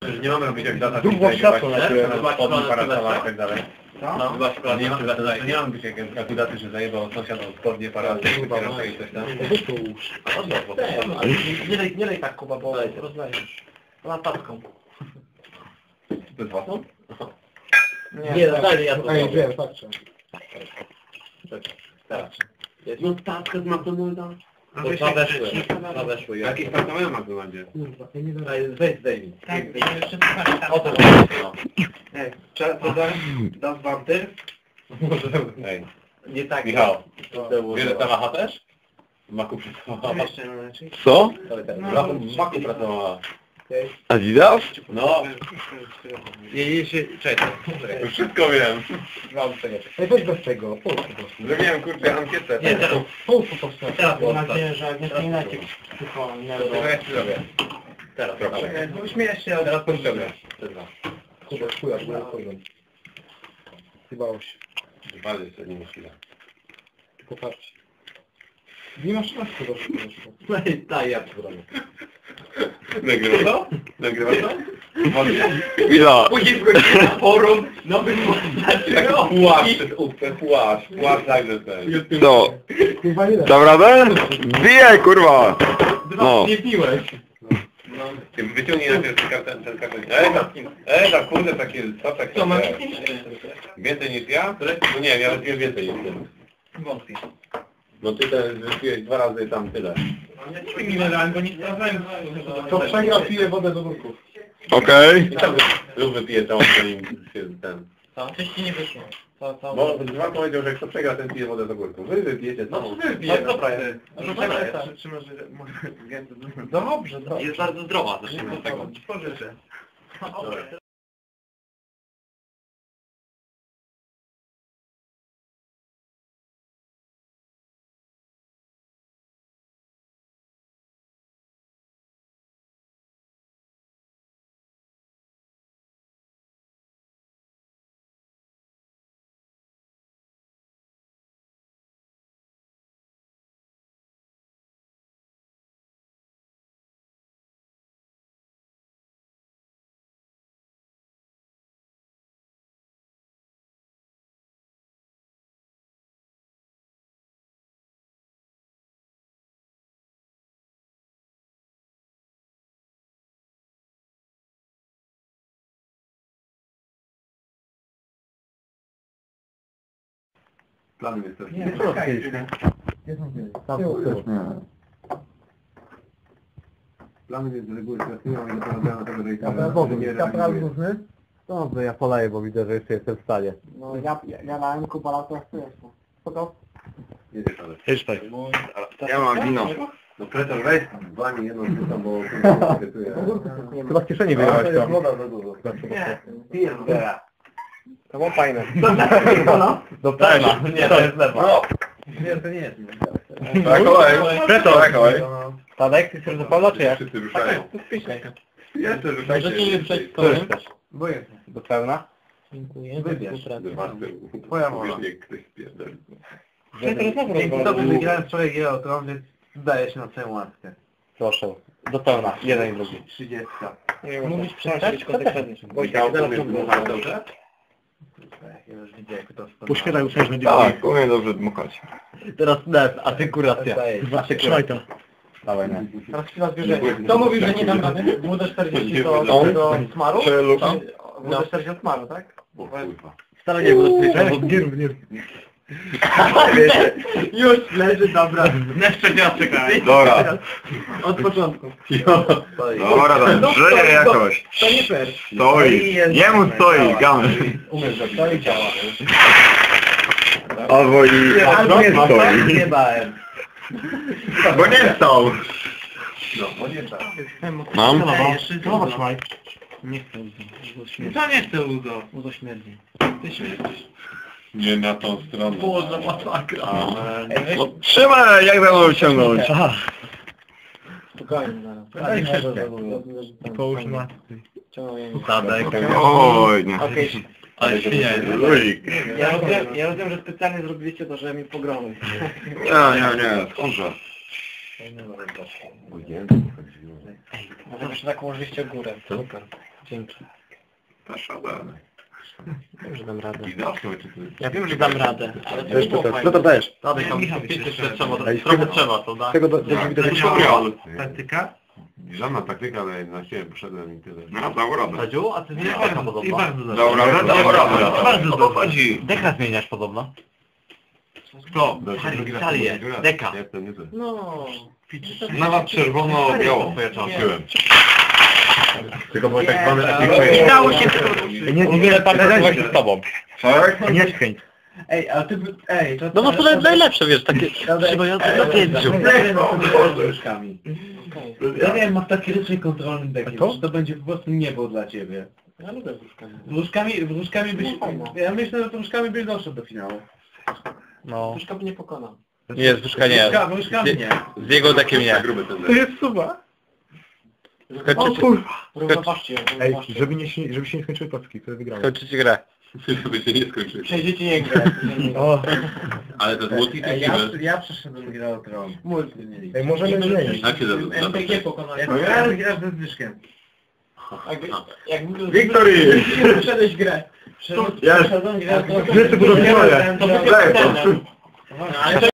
Nie mamy robić jak data Długo światło na tyle. spodni parasola i tak dalej. No. Nie mamy być jak daty, że zajebał sąsiadom spodnie, parasola i coś tam. Nie daj tak, Kuba, bo rozlejesz. Latawką. To jest własną? Nie, daj, ja to Ej, wiem, patrzę. No tak, z McDonalda. A weszły. Jakiś apartament w McDonaldzie? Kurwa, ja nie wiem. Weź zdejmij. Tak, jeszcze o to. Dasz wam ty? Ej, Nie tak. Michał, wiesz, że ta macha też? W Maku pracowała. Co? W Maku pracowała. Adidas? No, Czekaj. już wszystko wiem. Ej, weź bez tego, połóż po prostu. Zrobiłem, kurczę, ankietę. Nie, teraz. Połóż po prostu. Teraz mam nadzieję, że nie wspominacie. Tylko nie To ja ci zrobię. Teraz. Proszę. Bo śmiejesz się, ale Teraz potrzebne. Kurwa, chuja, chuja. Chyba się. Bardzo jeszcze nie chwilę. Tylko patrz. Nie masz czasu do tego. Daj, ja to zrobię. Nagrywasz to? Nagrywasz to? Chwila. Później wchodzimy na forum, nowy Płaszcz, dajże ten. Co? Kurwa, nie da. Dam radę? Bijaj, kurwa! No. Nie piłeś. Ty wyciągnij najpierw ten karton. Tam kurde, takie, co takie? Co, masz Więcej niż ja? No nie, ja wypiłem więcej niż ty. Wątpię. No ty ten wypiłeś 2 razy tam tyle. Nie minerałem, bo nie sprawdzałem. To przegra pije wodę do górków. Okej. I tam lub wypije całą ten. Coś ci nie wyszło. Bo Dwa powiedział, że kto przegra, ten pije wodę z ogórką. Wy wypijecie całą. Dobra jest. Dobrze, dobrze. Jest bardzo zdrowa, zacznijmy od tego. Pożyczę. Plany jest też. Nie, Plany jest z reguły stresują i doprowadzają do tego, że ich Kapral różny? Dobrze, ja poleję, bo widzę, że jeszcze jestem w stanie. No ja dałem kupa lat, teraz tu jestem. Spoko? Jedziesz, ale. Idź tak. Ja mam wino. No pretor weź, wani jedną sztukę, bo interesuje. Chyba z kieszeni wyjąłeś to jest to. woda za dużo. Nie, piję teraz. To było fajne. Do pełna. Nie, to jest lewa. Nie, to nie jest. Tak, kolej. Preto. Tak, kolej. Tadek, ty chcesz do Pawła, czy jak? Wszyscy ruszają. Jeszcze ruszajcie. Zacznijmy przed Co stołem. chcesz? Bo jest. Do pełna? Dziękuję. Wybierz. Twoja mowa. Nie ktoś spierdoli. Dzięki tobie wygrałem wczoraj grę o tron, więc zdaje się na całą łaskę. Proszę. Do pełna. Jeden i drugi. 30. Mówisz przeczytać konsekwentnie. Michał, umiesz dmuchać dobrze? Ja już widzę, jak to spadło. Poświadaj uczężny dzień. Tak, umiem dobrze dmuchać. Teraz asykuracja. Trzymaj to. Dawaj, no. Teraz chwila zwierzenia. Kto mówił, że nie dam rady? WD-40 do smaru? Celu. WD-40 od smaru, tak? O kurwa. Wcale nie było Już leży, dobra. Jeszcze raz czekaj. Dobra. Od początku. Dobra, żyje jakoś. To nie fair. Stoi. Jemu stoi, gamy. Umiesz, że to i działa. Albo i Albo nie stoi. Nie bałem. Bo nie stał. No, bo nie tak. Mam? Zobacz, Mike. Nie chcę Uzo. Co nie chcę Uzo? Uzo śmierdzi. Ty śmierdzisz. Nie na tą stronę. Boże, masakra. No, trzymaj, jak za mną ciągnąć. Spokojnie, Daj wszystkie. Połóż na Tadek. Oj, nie. Okej. Ale świnia jest. Luzik. Ja rozumiem, że specjalnie zrobiliście to, że mi pogromy. Nie, skądże? Może jeszcze tak ułożyliście górę. Super. Dzięki. Proszę. Wiem, że dam radę. I zawsze czy ty? Ja wiem, że dam radę, ale to Wiesz, nie było co fajne. to dajesz? Dawaj tam, Michał, 500 jeszcze trzeba, Ej, trochę tego- trzeba, to da. Tego do Taktyka? Żadna taktyka, ale na siebie poszedłem i tyle. No, dał radę. Sadziu, a ty zmieniasz deka podobno. I bardzo dobrze. Dobra, dobra. Bardzo O to dobrze. chodzi. Deka zmieniasz podobno. Kto? Salię, deka. Nie, to nie to. No. Nawet czerwono-biało. Włączyłem. Tylko było tak zwane Dało się Niewiele parę z tobą. Tak? Nie skręć. Ej, ale ty... Ej, to... No bo to najlepsze, wiesz, takie trzymające na pięciu. Ja wiem, masz taki rytm kontrolny dekiem, że to będzie po prostu niebo dla ciebie. Ja lubię wróżkami. Wróżkami byś... Ja myślę, że wróżkami byś doszedł do finału. No. Wróżka by nie pokonał. Nie, wróżka nie. Wróżkami nie. Z jego dekiem nie. Gruby ten To jest suba. Równoważcie. Ej, żeby się nie skończyły paczki, to wygrałem. Skończycie grę. Żeby się nie skończył. Przejdziecie nie grę. O, Ale to jest multi czy Ja przeszedłem grę o tron. Multi mieli. ej, możemy zmienić. Jak się MPG pokonał. Ja grasz ze Zbyszkiem. Jak Victory! Przeszedłeś grę. Jest. Przeszedłem grę. Wszyscy budownicze. To